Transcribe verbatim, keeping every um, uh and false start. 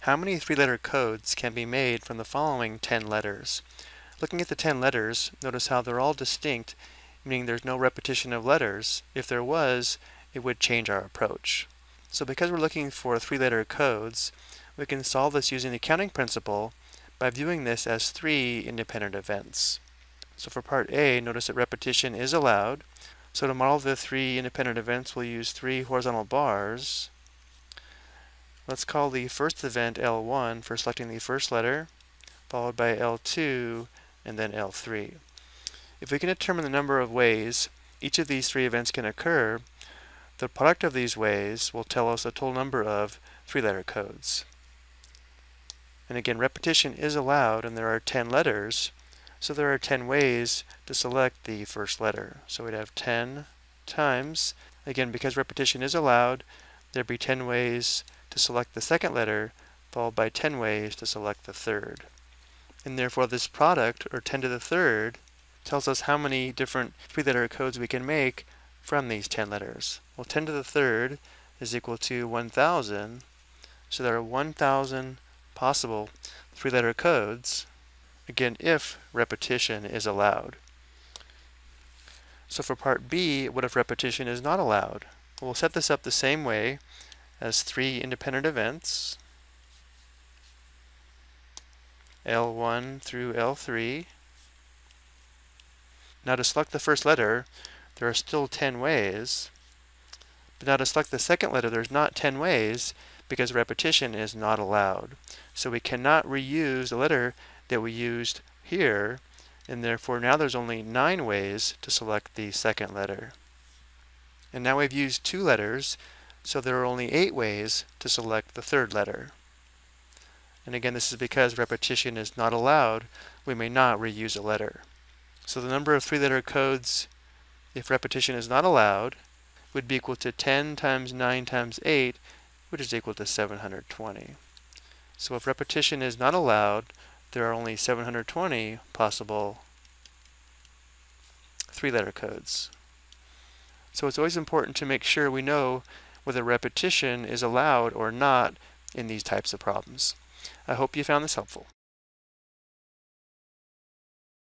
How many three-letter codes can be made from the following ten letters? Looking at the ten letters, notice how they're all distinct, meaning there's no repetition of letters. If there was, it would change our approach. So because we're looking for three-letter codes, we can solve this using the counting principle by viewing this as three independent events. So for part A, notice that repetition is allowed. So to model the three independent events, we'll use three horizontal bars. Let's call the first event L one for selecting the first letter, followed by L two, and then L three. If we can determine the number of ways each of these three events can occur, the product of these ways will tell us the total number of three-letter codes. And again, repetition is allowed, and there are ten letters, so there are ten ways to select the first letter. So we'd have ten times, again, because repetition is allowed, there'd be ten ways to select the second letter, followed by ten ways to select the third. And therefore this product, or ten to the third, tells us how many different three-letter codes we can make from these ten letters. Well, ten to the third is equal to one thousand, so there are one thousand possible three-letter codes, again, if repetition is allowed. So for part B, what if repetition is not allowed? We'll set this up the same way as three independent events, L one through L three. Now to select the first letter, there are still ten ways. But now to select the second letter, there's not ten ways because repetition is not allowed. So we cannot reuse the letter that we used here, and therefore now there's only nine ways to select the second letter. And now we've used two letters, so there are only eight ways to select the third letter. And again, this is because repetition is not allowed. We may not reuse a letter. So the number of three-letter codes, if repetition is not allowed, would be equal to ten times nine times eight, which is equal to seven hundred twenty. So if repetition is not allowed, there are only seven hundred twenty possible three-letter codes. So it's always important to make sure we know whether repetition is allowed or not in these types of problems. I hope you found this helpful.